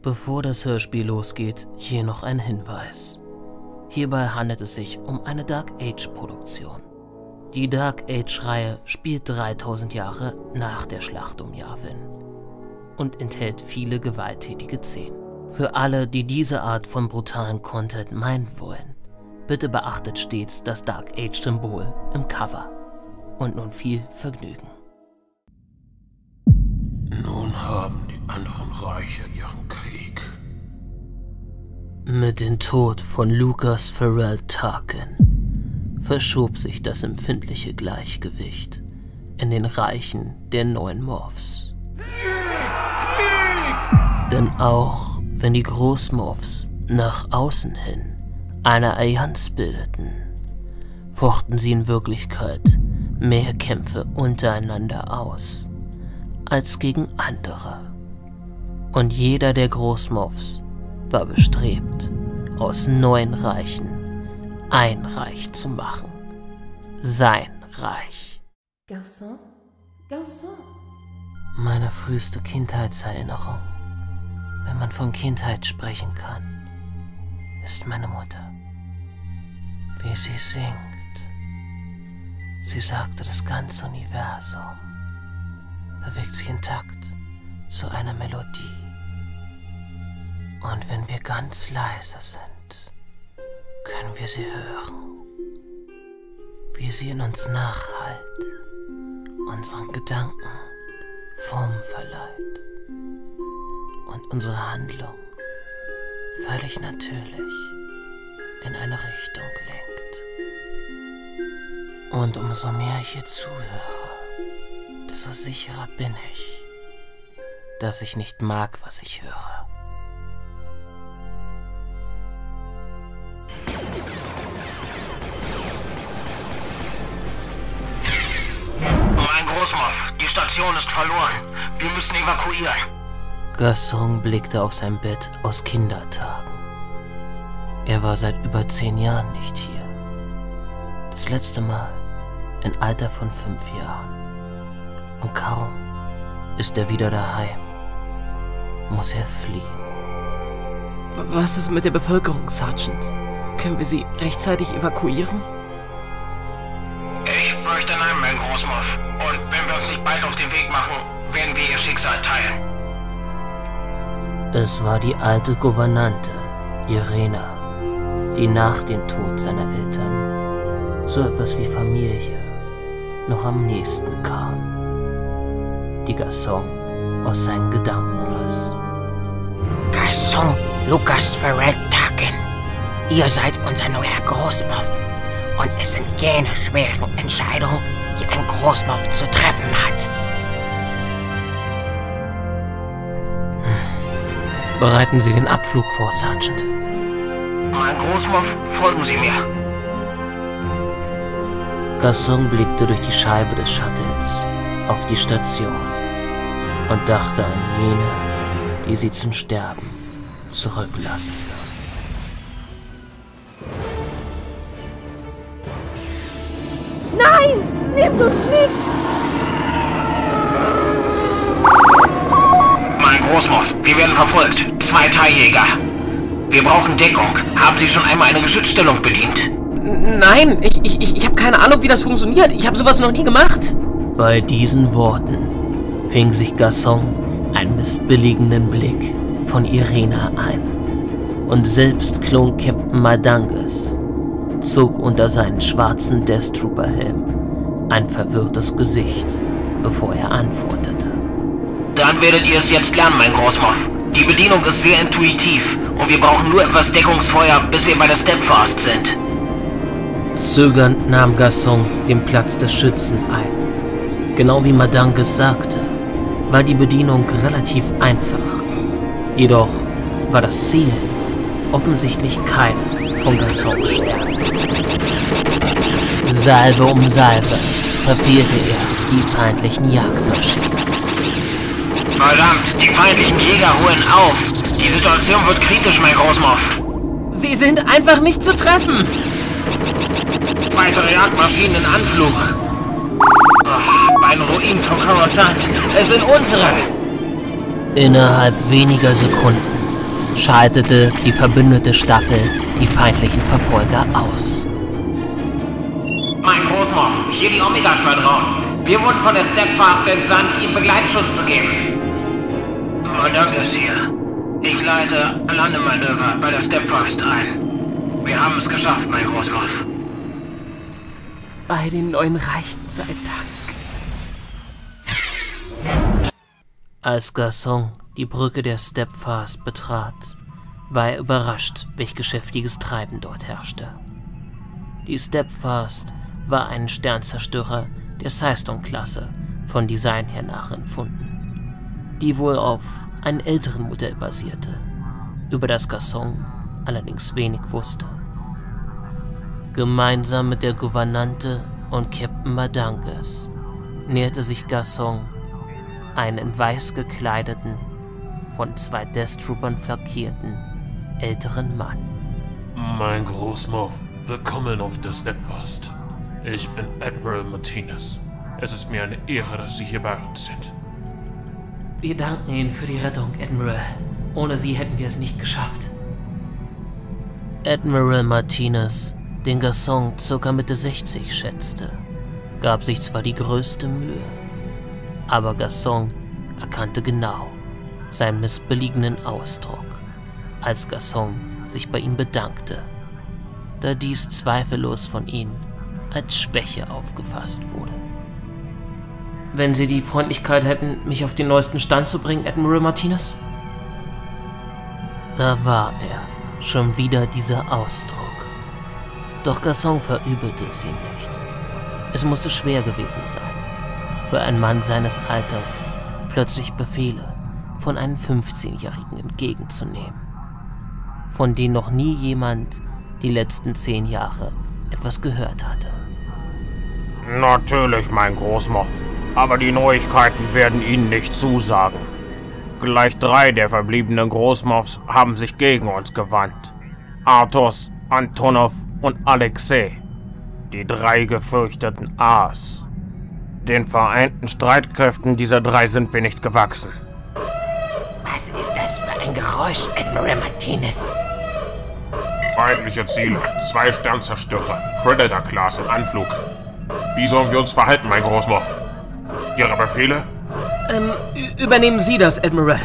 Bevor das Hörspiel losgeht, hier noch ein Hinweis. Hierbei handelt es sich um eine Dark Age-Produktion. Die Dark Age-Reihe spielt 3000 Jahre nach der Schlacht um Yavin und enthält viele gewalttätige Szenen. Für alle, die diese Art von brutalen Content meiden wollen, bitte beachtet stets das Dark Age-Symbol im Cover. Und nun viel Vergnügen. Nun haben die anderen Reiche ihren Krieg. Mit dem Tod von Lucas Farrell Tarkin verschob sich das empfindliche Gleichgewicht in den Reichen der neuen Morphs. Krieg! Denn auch wenn die Großmorphs nach außen hin eine Allianz bildeten, fochten sie in Wirklichkeit mehr Kämpfe untereinander aus als gegen andere. Und jeder der Großmorphs war bestrebt, aus 9 Reichen ein Reich zu machen. Sein Reich. Garçon? Garçon? Meine früheste Kindheitserinnerung, wenn man von Kindheit sprechen kann, ist meine Mutter. Wie sie singt. Sie sagte, das ganze Universum bewegt sich in Takt zu einer Melodie. Und wenn wir ganz leise sind, können wir sie hören, wie sie in uns nachhallt, unseren Gedanken Form verleiht und unsere Handlung völlig natürlich in eine Richtung lenkt. Und umso mehr ich ihr zuhöre, desto sicherer bin ich, dass ich nicht mag, was ich höre. Mein Großmorph, die Station ist verloren. Wir müssen evakuieren. Gaston blickte auf sein Bett aus Kindertagen. Er war seit über 10 Jahren nicht hier. Das letzte Mal im Alter von 5 Jahren. Und kaum ist er wieder daheim, muss er fliehen. Was ist mit der Bevölkerung, Sergeant? Können wir sie rechtzeitig evakuieren? Ich fürchte nein, mein Großmorph. Und wenn wir uns nicht bald auf den Weg machen, werden wir ihr Schicksal teilen. Es war die alte Gouvernante, Irena, die nach dem Tod seiner Eltern so etwas wie Familie noch am nächsten kam, die Gaston aus seinen Gedanken riss. Gaston Lucas Farrell Tarkin, ihr seid unser neuer Großmorph und es sind jene schweren Entscheidungen, die ein Großmorph zu treffen hat. Bereiten Sie den Abflug vor, Sergeant. Mein Großmorph, folgen Sie mir. Gaston blickte durch die Scheibe des Shuttles auf die Station und dachte an jene, die sie zum Sterben zurücklassen würden. Nein! Nehmt uns mit! Mein Großmorph, wir werden verfolgt. 2 Teiljäger. Wir brauchen Deckung. Haben Sie schon einmal eine Geschützstellung bedient? Nein, ich habe keine Ahnung, wie das funktioniert. Ich habe sowas noch nie gemacht. Bei diesen Worten fing sich Gaston einen missbilligenden Blick von Irena ein. Und selbst Klon Captain Maldanges zog unter seinen schwarzen Death Trooper-Helm ein verwirrtes Gesicht, bevor er antwortete. Dann werdet ihr es jetzt lernen, mein Großmorph. Die Bedienung ist sehr intuitiv und wir brauchen nur etwas Deckungsfeuer, bis wir bei der Stepfast sind. Zögernd nahm Gaston den Platz des Schützen ein. Genau wie Maldanges sagte, war die Bedienung relativ einfach. Jedoch war das Ziel offensichtlich kein von Gastons Stärken. Salve um Salve verfehlte er die feindlichen Jagdmaschinen. Verdammt, die feindlichen Jäger holen auf. Die Situation wird kritisch, mein Großmorph. Sie sind einfach nicht zu treffen. Weitere Jagdmaschinen in Anflug. Bei den Ruinen von Coruscant. Es sind unsere. Innerhalb weniger Sekunden schaltete die verbündete Staffel die feindlichen Verfolger aus. Mein Großmoff, hier die Omega-Schwadron. Wir wurden von der Stepfast entsandt, ihm Begleitschutz zu geben. Oh, danke, Sir. Ich leite Landemanöver bei der Stepfast ein. Wir haben es geschafft, mein Großmoff. Bei den neuen Reichen sei Dank. Als Garçon die Brücke der Stepfast betrat, war er überrascht, welch geschäftiges Treiben dort herrschte. Die Stepfast war ein Sternzerstörer der Syston-Klasse von Design her nachempfunden, die wohl auf einem älteren Modell basierte, über das Garçon allerdings wenig wusste. Gemeinsam mit der Gouvernante und Captain Madanges näherte sich Garçon einen in weiß gekleideten, von 2 Death Troopern flankierten, älteren Mann. Mein Großmoff, willkommen auf der Stepfast. Ich bin Admiral Martinez. Es ist mir eine Ehre, dass Sie hier bei uns sind. Wir danken Ihnen für die Rettung, Admiral. Ohne Sie hätten wir es nicht geschafft. Admiral Martinez, den Garçon ca. Mitte 60 schätzte, gab sich zwar die größte Mühe, aber Garçon erkannte genau seinen missbilligenden Ausdruck, als Garçon sich bei ihm bedankte, da dies zweifellos von ihnen als Schwäche aufgefasst wurde. Wenn Sie die Freundlichkeit hätten, mich auf den neuesten Stand zu bringen, Admiral Martinez? Da war er, schon wieder dieser Ausdruck. Doch Garçon verübelte es ihm nicht. Es musste schwer gewesen sein, für einen Mann seines Alters plötzlich Befehle von einem 15-Jährigen entgegenzunehmen, von denen noch nie jemand die letzten 10 Jahre etwas gehört hatte. Natürlich, mein Großmoff, aber die Neuigkeiten werden Ihnen nicht zusagen. Gleich 3 der verbliebenen Großmoffs haben sich gegen uns gewandt. Artus, Antonov und Alexei, die 3 gefürchteten A's. Den vereinten Streitkräften dieser 3 sind wir nicht gewachsen. Was ist das für ein Geräusch, Admiral Martinez? Feindliche Ziele, 2 Sternzerstörer, Predator-Class im Anflug. Wie sollen wir uns verhalten, mein Großmoff? Ihre Befehle? Übernehmen Sie das, Admiral.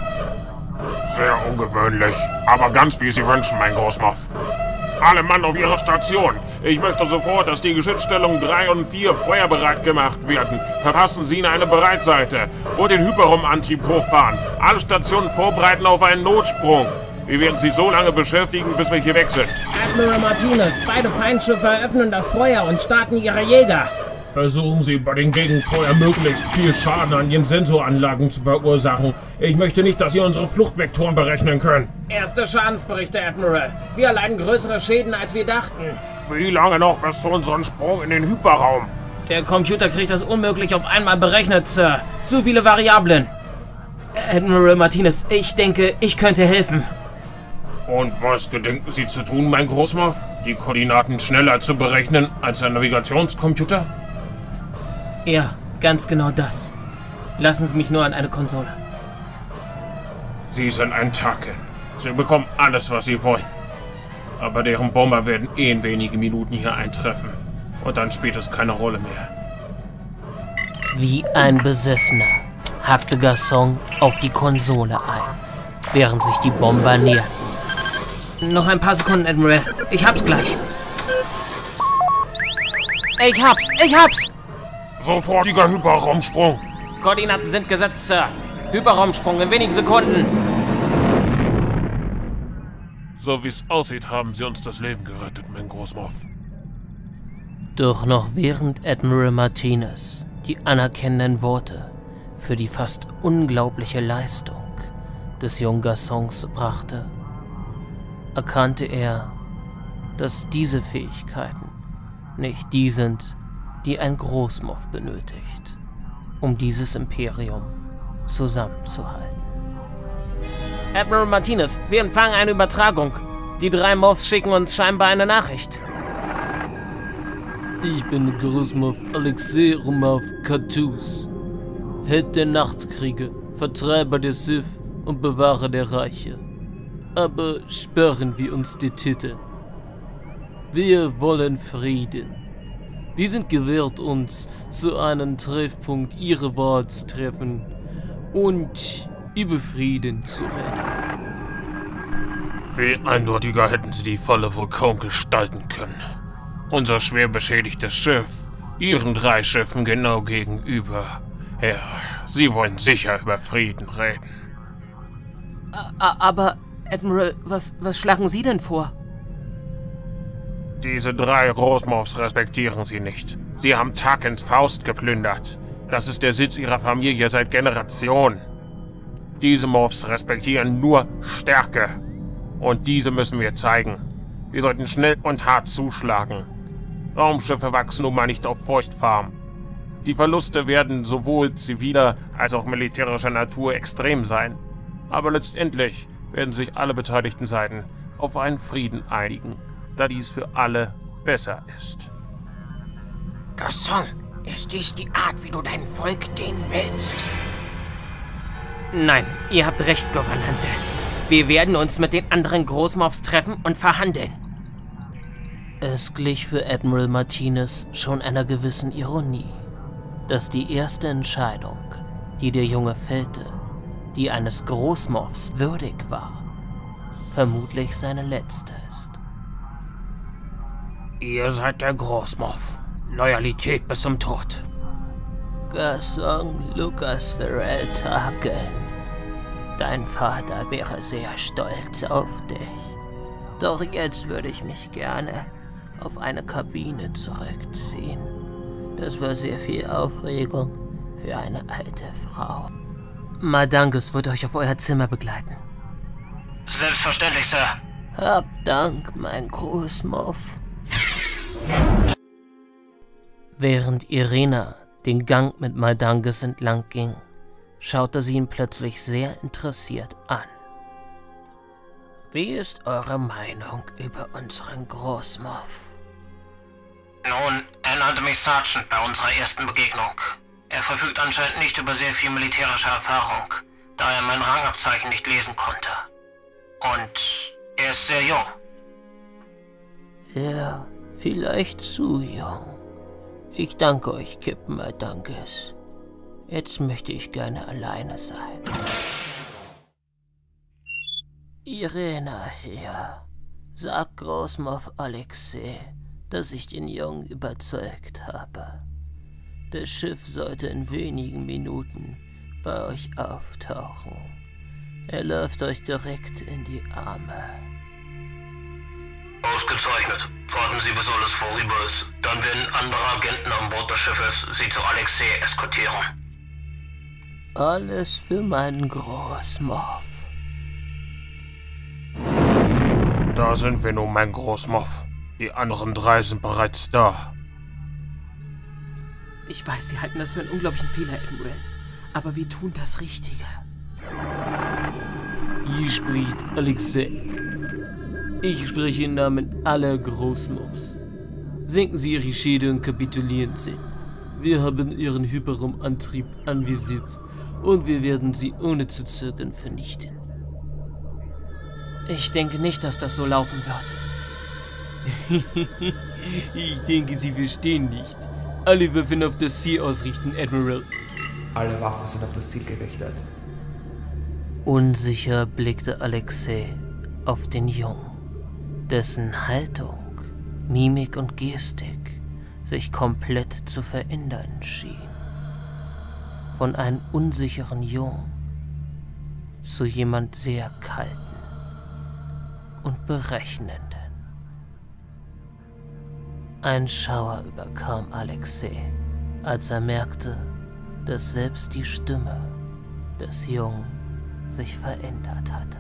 Sehr ungewöhnlich, aber ganz wie Sie wünschen, mein Großmoff. Alle Mann auf Ihre Station. Ich möchte sofort, dass die Geschützstellungen 3 und 4 feuerbereit gemacht werden. Verpassen Sie eine Bereitseite und den Hyperraum-Antrieb hochfahren. Alle Stationen vorbereiten auf einen Notsprung. Wir werden Sie so lange beschäftigen, bis wir hier weg sind. Admiral Martinez, beide Feindschiffe eröffnen das Feuer und starten ihre Jäger. Versuchen Sie bei den Gegenfeuer möglichst viel Schaden an Ihren Sensoranlagen zu verursachen. Ich möchte nicht, dass Sie unsere Fluchtvektoren berechnen können. Erste Schadensberichte, Admiral. Wir erleiden größere Schäden, als wir dachten. Wie lange noch bis zu unserem Sprung in den Hyperraum? Der Computer kriegt das unmöglich auf einmal berechnet, Sir. Zu viele Variablen. Admiral Martinez, ich denke, ich könnte helfen. Und was gedenken Sie zu tun, mein Großmoff? Die Koordinaten schneller zu berechnen als ein Navigationscomputer? Ja, ganz genau das. Lassen Sie mich nur an eine Konsole. Sie sind ein Taken. Sie bekommen alles, was Sie wollen. Aber deren Bomber werden in wenigen Minuten hier eintreffen. Und dann spielt es keine Rolle mehr. Wie ein Besessener hackte Garçon auf die Konsole ein, während sich die Bomber näherten. Noch ein paar Sekunden, Admiral. Ich hab's gleich. Ich hab's! Sofortiger Hyperraumsprung. Koordinaten sind gesetzt, Sir. Hyperraumsprung in wenigen Sekunden. So wie es aussieht, haben Sie uns das Leben gerettet, mein Großmoff. Doch noch während Admiral Martinez die anerkennenden Worte für die fast unglaubliche Leistung des jungen Garçons brachte, erkannte er, dass diese Fähigkeiten nicht die sind, die ein Großmoff benötigt, um dieses Imperium zusammenzuhalten. Admiral Martinez, wir empfangen eine Übertragung. Die 3 Moffs schicken uns scheinbar eine Nachricht. Ich bin Großmoff Alexei Romanov Kartus, Held der Nachtkriege, Vertreiber der Sith und Bewahrer der Reiche. Aber sparen wir uns die Titel. Wir wollen Frieden. Wir sind gewillt, uns zu einem Treffpunkt Ihrer Wahl zu treffen und über Frieden zu reden. Viel eindeutiger hätten Sie die Falle wohl kaum gestalten können. Unser schwer beschädigtes Schiff, Ihren 3 Schiffen genau gegenüber. Ja, Sie wollen sicher über Frieden reden. Aber, Admiral, was schlagen Sie denn vor? Diese 3 Großmoffs respektieren Sie nicht. Sie haben Tarkins Faust geplündert. Das ist der Sitz Ihrer Familie seit Generationen. Diese Moffs respektieren nur Stärke. Und diese müssen wir zeigen. Wir sollten schnell und hart zuschlagen. Raumschiffe wachsen nun mal nicht auf Feuchtfarm. Die Verluste werden sowohl ziviler als auch militärischer Natur extrem sein. Aber letztendlich werden sich alle beteiligten Seiten auf einen Frieden einigen, da dies für alle besser ist. Garçon, ist dies die Art, wie du dein Volk dienen willst? Nein, ihr habt recht, Gouvernante. Wir werden uns mit den anderen Großmoffs treffen und verhandeln. Es glich für Admiral Martinez schon einer gewissen Ironie, dass die erste Entscheidung, die der Junge fällte, die eines Großmoffs würdig war, vermutlich seine letzte ist. Ihr seid der Großmoff. Loyalität bis zum Tod. Garçon Lucas Farrell Tarkin. Dein Vater wäre sehr stolz auf dich. Doch jetzt würde ich mich gerne auf eine Kabine zurückziehen. Das war sehr viel Aufregung für eine alte Frau. Madangus wird euch auf euer Zimmer begleiten. Selbstverständlich, Sir. Hab Dank, mein Großmoff. Während Irena den Gang mit Madangus entlang ging, schaute sie ihn plötzlich sehr interessiert an. Wie ist eure Meinung über unseren Großmoff? Nun, er nannte mich Sergeant bei unserer ersten Begegnung. Er verfügt anscheinend nicht über sehr viel militärische Erfahrung, da er mein Rangabzeichen nicht lesen konnte. Und er ist sehr jung. Ja, vielleicht zu jung. Ich danke euch, Captain Madangus. Jetzt möchte ich gerne alleine sein. Irena hier. Sag Großmoff Alexei, dass ich den Jungen überzeugt habe. Das Schiff sollte in wenigen Minuten bei euch auftauchen. Er läuft euch direkt in die Arme. Ausgezeichnet. Warten Sie, bis alles vorüber ist. Dann werden andere Agenten an Bord des Schiffes Sie zu Alexei eskortieren. Alles für meinen Großmoff. Da sind wir nun, mein Großmoff. Die anderen 3 sind bereits da. Ich weiß, Sie halten das für einen unglaublichen Fehler, Admiral. Aber wir tun das Richtige. Hier spricht Alexei. Ich spreche im Namen aller Großmoffs. Senken Sie Ihre Schädel und kapitulieren Sie. Wir haben Ihren Hyperraumantrieb anvisiert und wir werden Sie ohne zu zögern vernichten. Ich denke nicht, dass das so laufen wird. Ich denke, Sie verstehen nicht. Alle Waffen auf das Ziel ausrichten, Admiral. Alle Waffen sind auf das Ziel gerichtet. Unsicher blickte Alexei auf den Jungen, dessen Haltung, Mimik und Gestik sich komplett zu verändern schien. Von einem unsicheren Jungen zu jemand sehr kalten und berechnenden. Ein Schauer überkam Alexei, als er merkte, dass selbst die Stimme des Jungen sich verändert hatte.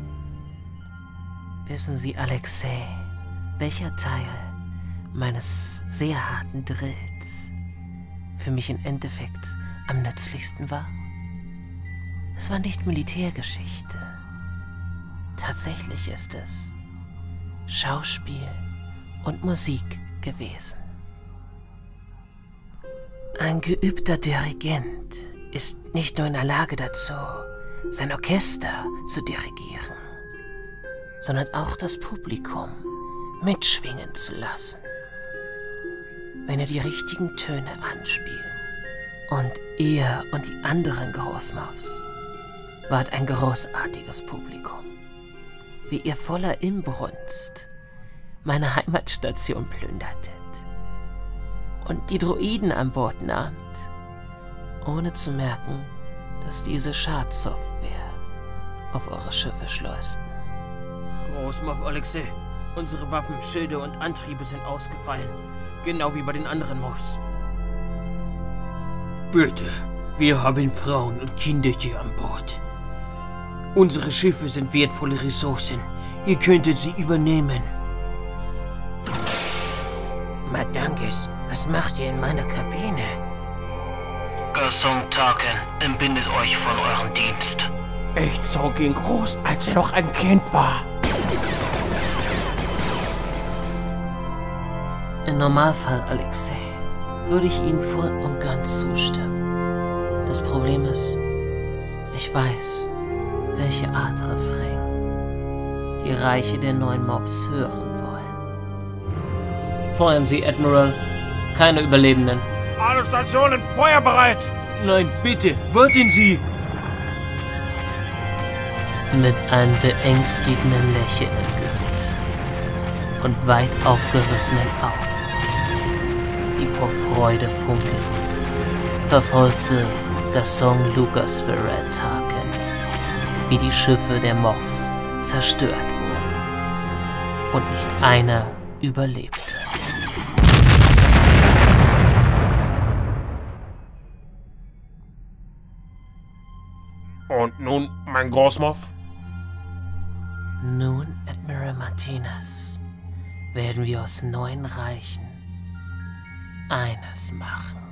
Wissen Sie, Alexei, welcher Teil meines sehr harten Drills für mich im Endeffekt am nützlichsten war? Es war nicht Militärgeschichte. Tatsächlich ist es Schauspiel und Musik gewesen. Ein geübter Dirigent ist nicht nur in der Lage dazu, sein Orchester zu dirigieren. sondern auch das Publikum mitschwingen zu lassen, wenn ihr die richtigen Töne anspielt. Und ihr und die anderen Großmuffs wart ein großartiges Publikum, wie ihr voller Inbrunst meine Heimatstation plündertet und die Droiden an Bord nahmt, ohne zu merken, dass diese Schadsoftware auf eure Schiffe schleusten. Großmuff Alexei, unsere Waffen, Schilde und Antriebe sind ausgefallen. Genau wie bei den anderen Muffs. Bitte, wir haben Frauen und Kinder hier an Bord. Unsere Schiffe sind wertvolle Ressourcen. Ihr könntet sie übernehmen. Madangis, was macht ihr in meiner Kabine? Gasong Tarkin, entbindet euch von eurem Dienst. Ich zog ihn groß, als er noch ein Kind war. Im Normalfall, Alexei, würde ich Ihnen voll und ganz zustimmen. Das Problem ist, ich weiß, welche Art Refrain die Reiche der neuen Moffs hören wollen. Feuern Sie, Admiral. Keine Überlebenden. Alle Stationen feuerbereit! Nein, bitte, warten Sie! Mit einem beängstigenden Lächeln im Gesicht und weit aufgerissenen Augen, die vor Freude funkeln, verfolgte Gasong Lucas Ferret Tarkin, wie die Schiffe der Moffs zerstört wurden und nicht einer überlebte. Und nun, mein Großmoff? Nun, Admiral Martinez, werden wir aus neuen Reichen eines machen.